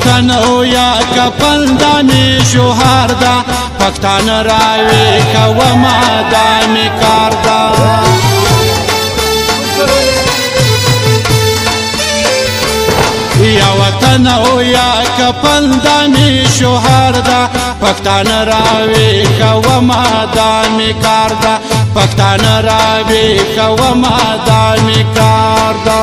وطن او یا کفن دا می شوهر دا پښتانه راوي کوما دا می کار دا یا وطن او یا کفن دا می شوهر دا پښتانه راوي کوما دا می کار دا پښتانه راوي کوما دا می کار دا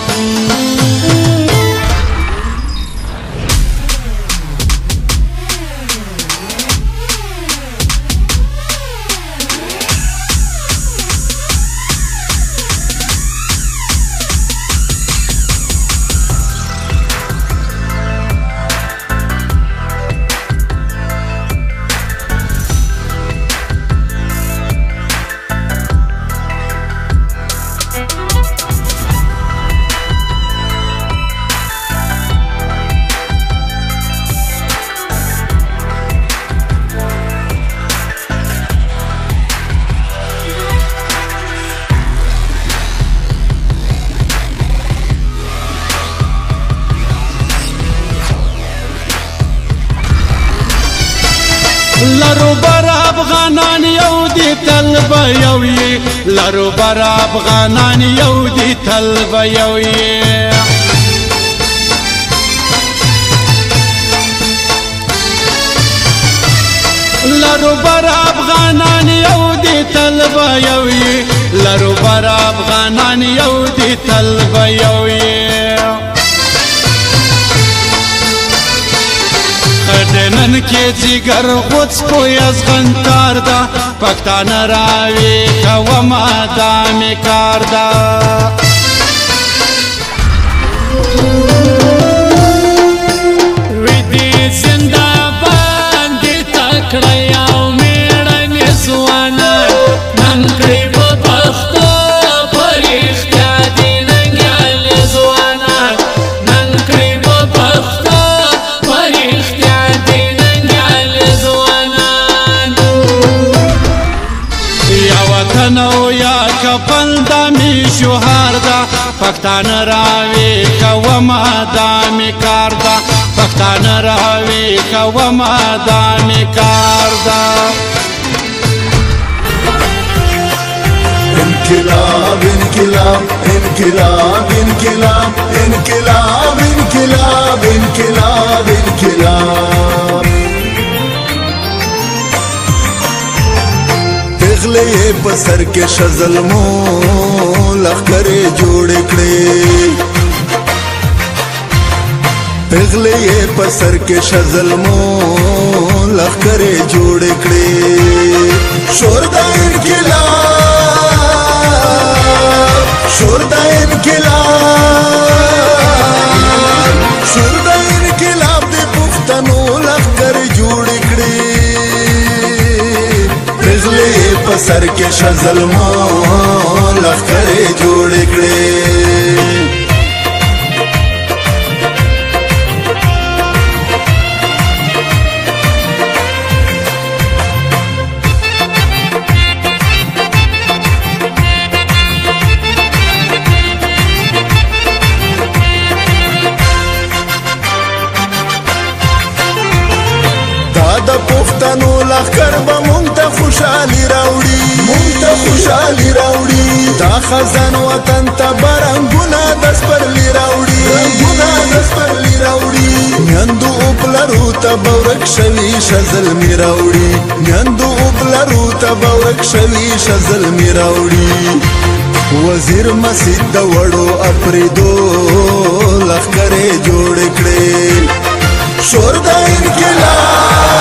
لرو بر افغانان یو دی طلب یو یی لرو بر افغانان یو دی طلب یو یی لرو بر افغانان یو دی طلب یو یی لرو بر افغانان یو دی طلب یو یی خدنن کې جګر غوڅ کو یزغن کار دا پښتانه راوي کوما دا می کار دا وې دې زنده باد تکړه یو میړنی ځوانه نن کړي په پښتو پرېښتیا دې ننګیال ځوانه نن کړي په پښتو پرېښتیا او یا کفن دا می شوهر دا پښتانه راوي کوما دا می کار دا پښتانه راوي کوما دا می کار دا انقلاب انقلاب انقلاب انقلاب انقلاب انقلاب انقلاب انقلاب پغلے پسر کے شظلمو لخکرے جوڑ کړي پغلے پسر کے شظلمو لخکرے جوڑ کړي شور دا انقلاب شور دا انقلاب شور دا انقلاب دے پښتنو لخکرے جوڑ کړي پسر کے شظلمو لخکرے جوڑ کړي دا پښتنو لخکر به مونږ ته خوشحالي راوړي مونږ ته خوشحالي راوړي دا خزان وطن ته به رنګونه د سپرلي راوړي رنګونه د سپرلي راوړي میندو پلرو ته به ورک شوي شزلمي راوړي میندو پلرو ته به ورک شوي شزلمي راوړي وزیر مسجد د وړو اپریدو لخکرې جوړ کړي شور د انقلاب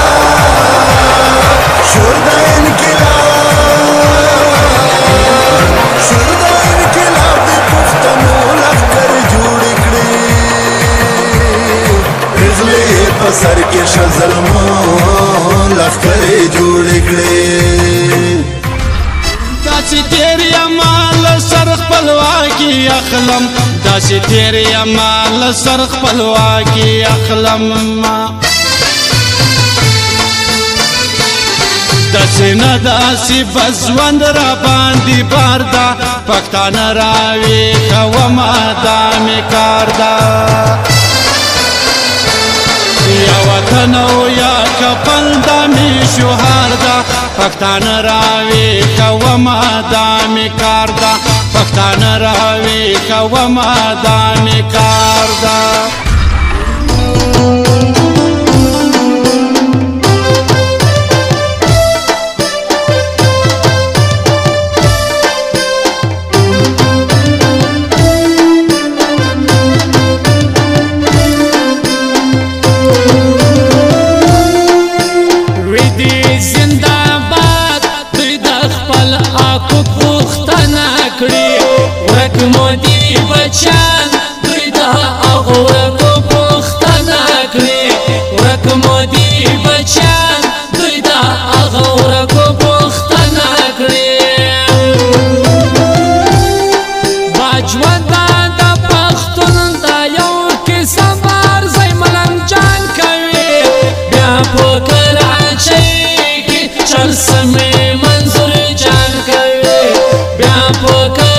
شور د انقلاب شور د انقلاب د پښتنو لخکر جوړ کړي پغلې په سر کې شظلمو لخکر جوړ کړي داسې تیر یما سر خپلواکي اخلم داسې تیر یما سر خپلواکي اخلم داسې نه داسې بزوند را باندې بار دا پښتانه راوي کوما دا می کار دا وطن او یا کفن دا می شوهر دا پښتانه راوي کوما دا می کار دا پښتانه راوي کوما دا می کار دا مودي بچان دوی دا هغو ورکو پوښتنه کړې ورک مودي بچان دوی دا هغو ورکو پوښتنه کړې باجواندا د پښتون دا یو کیسه مارځی ملنګ جان کوي بیا په کراچۍ کې چرسمې منظور جان کوي بیا په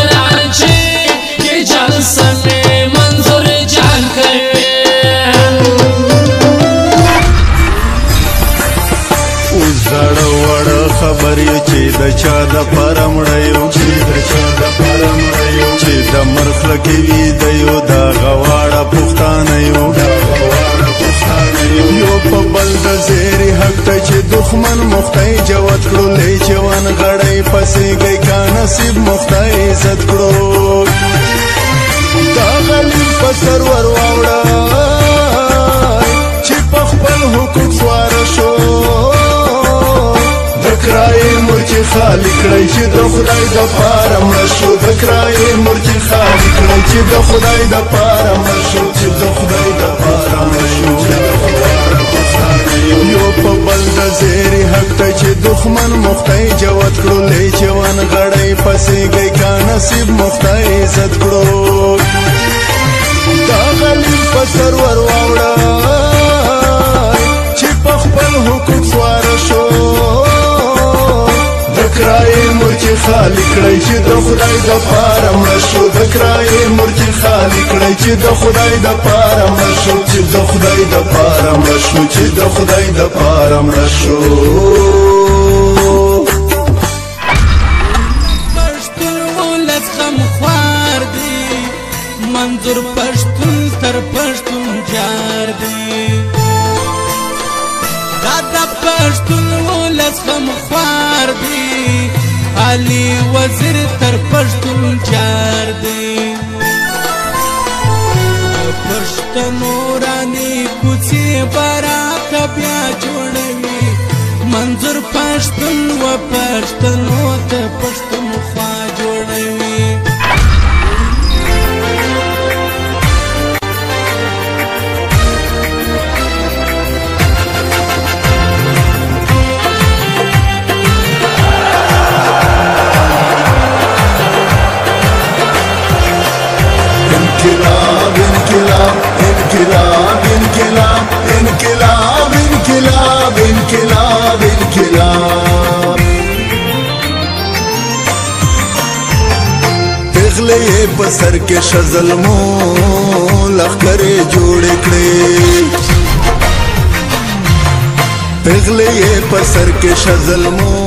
چې د چا د پاره مړیو چې د مرخله کې وي د یو د غواړه پښتانه یو په بل د زیري حق ته چې دښمن مختی جوت کړو لی جوان غړی پسې گئی کا نصیب مختی عزت کړو دا غلیل په سر ور واوړه چې په خپل حقوق سواره شو دکرای مرچی خالی کړی چې د خدای د پاره مړ شو دکرای مرچی خالی کړی چې د خدای د پاره مړ شو چې د خدای د پاره مړ شو یو په بل د زیري حق ته چې دښمن مختی جوت کړو لی جوان غړی پسې گئی کا نصیب مختی عزت کړو دا غلیل په سر ور واوړه چې په خپل حقوق سواره شو دکرای مرچی خالی کړی چې د خدای د پاره مړ شو دکرای مرچی خالی کړی چې د خدای د پاره مړ شو چې د خدای د پاره مړ شو چې د خدای د پاره مړ شو پښتون ولس غمخوار دی منظور پښتون تر پښتون جار دی دا د پښتون ولس غمخوار دی علي وزیر تر پښتون جار دی پښتنو رانی کوڅې برات بیا جوړوي منظور پښتون و پښتنو ته پښتونخوا جوړوي انقلاب انقلاب انقلاب انقلاب انقلاب انقلاب انقلاب پغلې په سر کې شظلمو لخرې جوړ کړې پغلې په سر کې شظلمو